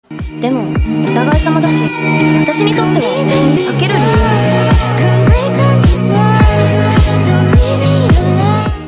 でもお互い様だし、私にとっては別に避ける